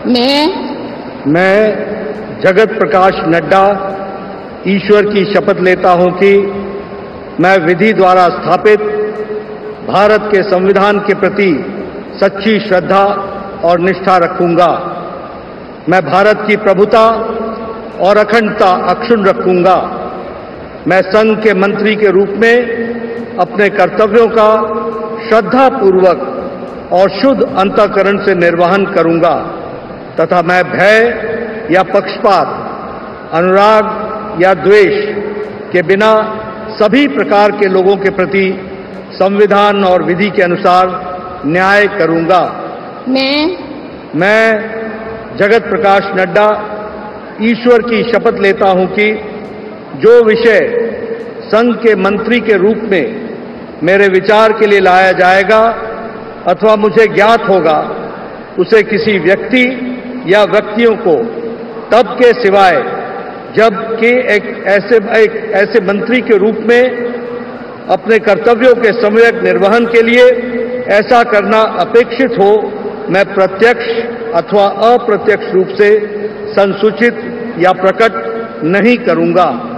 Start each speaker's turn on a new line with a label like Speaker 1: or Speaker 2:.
Speaker 1: मैं जगत प्रकाश नड्डा ईश्वर की शपथ लेता हूं कि मैं विधि द्वारा स्थापित भारत के संविधान के प्रति सच्ची श्रद्धा और निष्ठा रखूंगा। मैं भारत की प्रभुता और अखंडता अक्षुण्ण रखूंगा। मैं संघ के मंत्री के रूप में अपने कर्तव्यों का श्रद्धापूर्वक और शुद्ध अंतःकरण से निर्वहन करूंगा तथा मैं भय या पक्षपात, अनुराग या द्वेष के बिना सभी प्रकार के लोगों के प्रति संविधान और विधि के अनुसार न्याय करूंगा। मैं जगत प्रकाश नड्डा ईश्वर की शपथ लेता हूं कि जो विषय संघ के मंत्री के रूप में मेरे विचार के लिए लाया जाएगा अथवा मुझे ज्ञात होगा, उसे किसी व्यक्ति या व्यक्तियों को तब के सिवाय जबकि एक ऐसे मंत्री के रूप में अपने कर्तव्यों के सम्यक निर्वहन के लिए ऐसा करना अपेक्षित हो, मैं प्रत्यक्ष अथवा अप्रत्यक्ष रूप से संसूचित या प्रकट नहीं करूंगा।